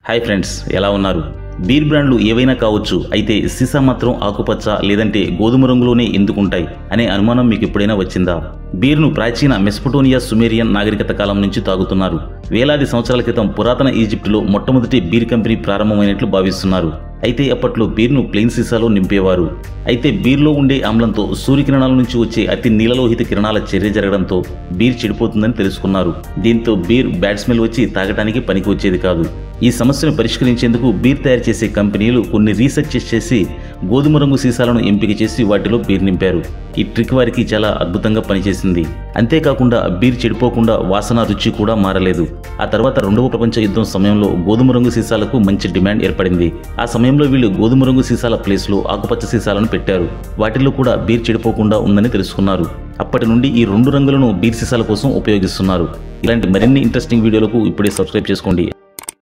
Hi friends, ఎలా ఉన్నారు? Beer బ్రాండ్లు ఏవైనా కావచ్చు, అయితే సీసా మాత్రం ఆకుపచ్చ లేదంటే గోధుమ రంగులోనే ఎందుకుంటాయి అనే అనుమానం మీకు ఎప్పుడైనా వచ్చిందా? బీర్ను ప్రాచీన మెస్పటోనియా సుమేరియన్ నాగరికత కాలం నుంచి తాగుతున్నారు. వేలాది సంవత్సరాల క్రితం పురాతన ఈజిప్టులో మొట్టమొదటి బీర్ కంపెనీ ప్రారంభమైనట్లు భావిస్తున్నారు. అయితే అప్పట్లో బీర్ను ప్లెయిన్ సీసాలో నింపేవారు. అయితే బీర్లో ఉండే ఆమ్లంతో సూర్యకిరణాల నుంచి వచ్చే అతి నీలలోహిత కిరణాల చర్య జరగడంతో బీర్ చెడిపోతుందని తెలుసుకున్నారు. దీంతో బీర్ బ్యాడ్ స్మెల్ వచ్చి తాగడానికి పనికి వచ్చేది కాదు. ఈ సమస్యను పరిష్కరించేందుకు బీర్ తయారు చేసే కంపెనీలు కొన్ని రీసెర్చ్ చేసి గోధుమ రంగు సీసాలను ఎంపిక చేసి వాటిలో బీర్ నింపారు. ఈ ట్రిక్ వారికి చాలా అద్భుతంగా పనిచేసింది. అంతేకాకుండా బీర్ చెడిపోకుండా వాసన, రుచి కూడా మారలేదు. ఆ తర్వాత రెండవ ప్రపంచ యుద్ధం సమయంలో గోధుమ రంగు సీసాలకు మంచి డిమాండ్ ఏర్పడింది. ఆ సమయంలో వీళ్ళు గోధుమ రంగు సీసాల ప్లేస్లో ఆకుపచ్చ సీసాలను పెట్టారు. వాటిలో కూడా బీర్ చెడిపోకుండా ఉందని తెలుసుకున్నారు. అప్పటి నుండి ఈ రెండు రంగులను బీర్ సీసాల కోసం ఉపయోగిస్తున్నారు. ఇలాంటి మరిన్ని ఇంట్రెస్టింగ్ వీడియోలకు ఇప్పుడే సబ్స్క్రైబ్ చేసుకోండి.